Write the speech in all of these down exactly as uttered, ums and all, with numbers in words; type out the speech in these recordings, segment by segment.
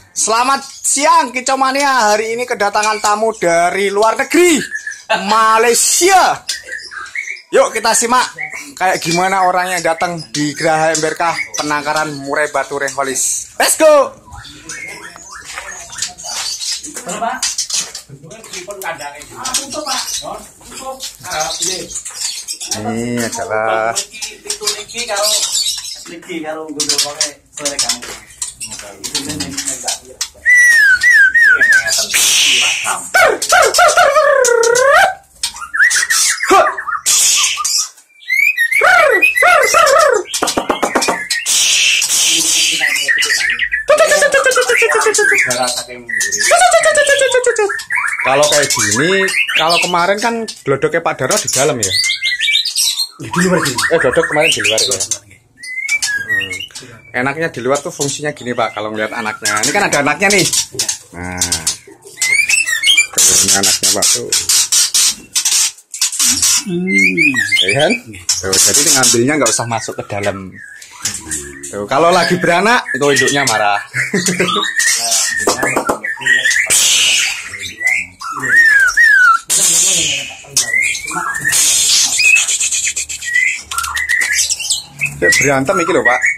Selamat siang Kicomania. Hari ini kedatangan tamu dari luar negeri, Malaysia. Yuk kita simak kayak gimana orangnya datang di Geraha Emberkah penangkaran murai batu Reholis. Let's go. Ini adalah kalau kayak gini, kalau kemarin kan glodoknya Pak Daro di dalam ya. Di luar gini. Eh, glodok kemarin di luar ya. Hmm. Enaknya di luar tuh fungsinya gini Pak, kalau ngeliat anaknya. Ini kan ada anaknya nih. Nah, ini anaknya Pak tuh. Hmm. Ya kan? Tuh, jadi ngambilnya nggak usah masuk ke dalam. Tuh, kalau lagi beranak itu induknya marah. Berantem iki lho Pak.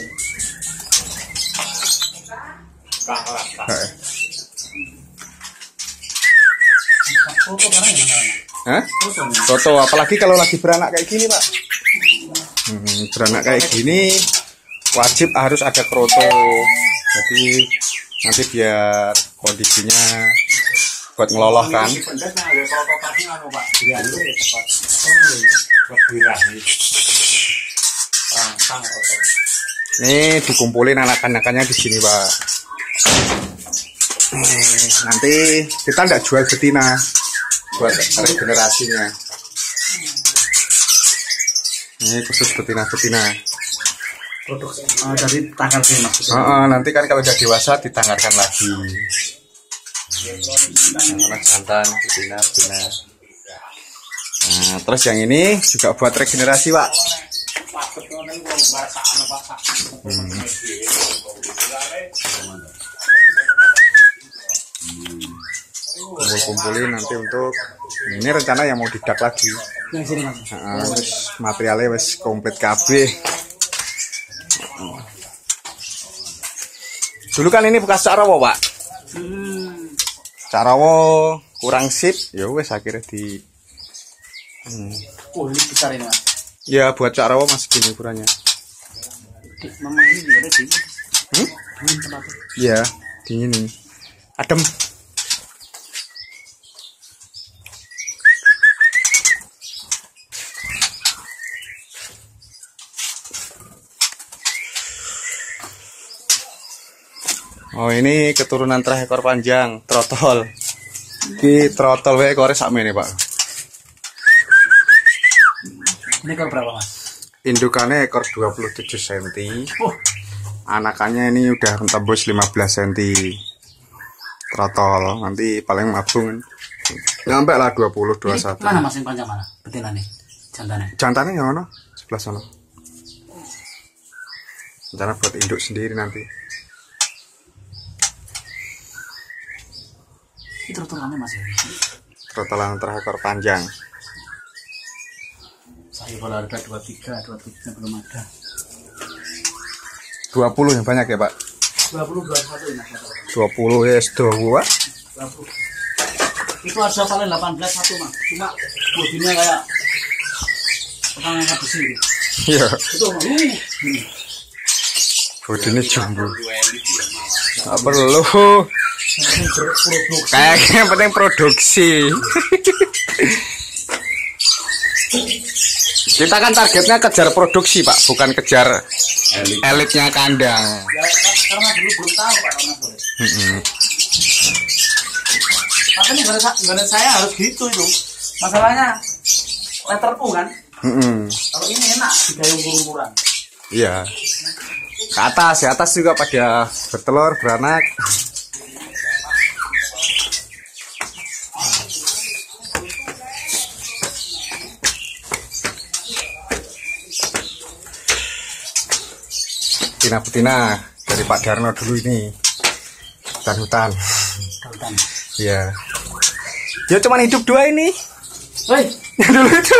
Hah? Foto, apalagi kalau lagi beranak kayak gini Pak. Hmm, beranak kayak gini wajib harus ada kroto. Jadi nanti biar kondisinya buat ngeloloh kan. Nih dikumpulin anak-anakannya di sini Pak. Nanti kita nggak jual betina buat regenerasinya. Ini khusus betina-betina. Oh, dari tanggal lima. Oh, oh, nanti kan kalau udah dewasa ditanggarkan lagi. Anak jantan, betina, betina. Nah, terus yang ini juga buat regenerasi Pak. Hmm. Kumpul-kumpulin nanti untuk ini rencana yang mau didak lagi. Nah, wis materialnya wis komplit kabeh. Dulu kan ini bekas Cak Rawo Pak. Hmm. Cak Rawo kurang sip, ya wis akhirnya di. Hmm. Oh, ini besar ini Mas. Ya buat Cak Rawo masih gini ukurannya. Mama ini juga ada dingin. Hmm? Iya, dingin ini. Adem. Oh ini keturunan terakhir ekor panjang, trotol. Ki trotol wae ekore sakmene Pak. Ini ekor berapa Mas? Indukannya ekor dua puluh tujuh sentimeter. Oh. Anakannya ini udah tembus lima belas sentimeter. Trotol, nanti paling mabung. Nyampe lah dua puluh, dua puluh satu. Mana Mas yang panjang mana? Betina nih. Jantannya. Jantannya yang mana? Sebelah sana. Rencana buat induk sendiri nanti. Ini trotolannya Mas ya. Trotolan terakhir ekor panjang. Saya kalau ada dua puluh tiga, dua puluh tiga belum ada. dua puluh yang banyak ya Pak? dua puluh, dua puluh satu ini. dua puluh ya sudah gua. dua puluh. Itu ada paling delapan belas satu Mas. Cuma bodinya kayak orang yang besi. Iya. Itu Mas. Uh, ini. Bodinya jumbo. Tak perlu. Kayaknya yang penting produksi. Kita kan targetnya kejar produksi Pak, bukan kejar elit. Elitnya kandang. Ya, karena dulu belum tahu Pak karena boleh. Mm-hmm. Makanya gara saya harus gitu itu. Masalahnya letter U kan. Mm-hmm. Kalau ini enak digayung umur-umuran. Iya. Ke atas, ya atas juga pada bertelur, beranak. betina-betina dari Pak Darno dulu ini. hutan-hutan. Hutan. Iya. Ya cuman hidup dua ini. Woi, Dulu itu.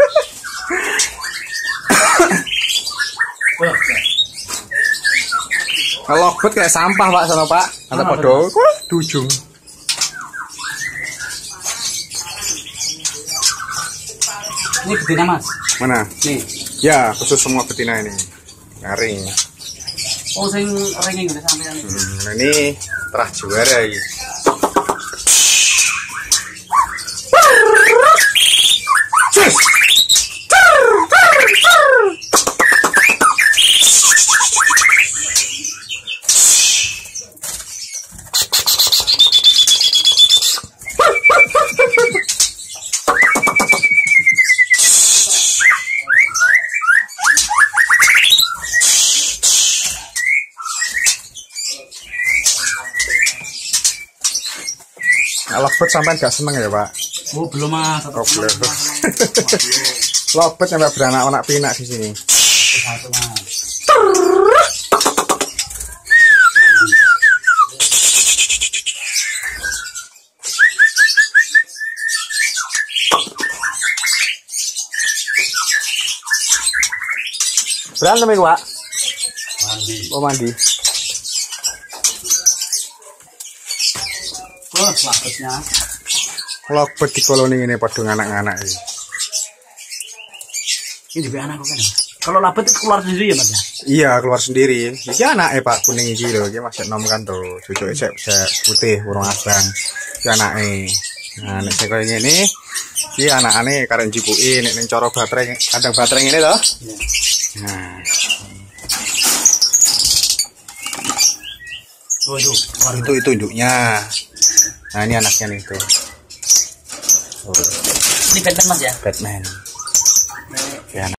Logbet kayak sampah Pak sana Pak. Ada podo di ujung. Ini betina Mas. Mana? Nih. Ya, khusus semua betina ini. Nyaring. Oh, sing ringing ngene sampean. Hmm, ini terah juara iki. Logbet sampean gak seneng ya Pak? Oh, belum Mas. Oh, belum. Logbet sampai beranak anak pinak di sini. Satu Mas. Berantem ya Pak? Mandi. Oh mandi. Oh, lapetnya. Logbet di koloni ini padha anak-anak ini. Ini juga anak kan. Kalau lapet itu keluar sendiri ya Mas ya? Iya keluar sendiri. Iki anak eh Pak kuning iki lho, iki masih nom kan tuh. Cucuke sik putih burung abang. Iki anake. Nah nek sing koyo ngene iki anakane karek jipuki nek ning cara baterai kandang baterai ngene to. Iya. Nah. Oh, itu. Itu itu induknya. Nah ini anaknya nih tuh. Oh, Ini Batman Mas ya? Batman.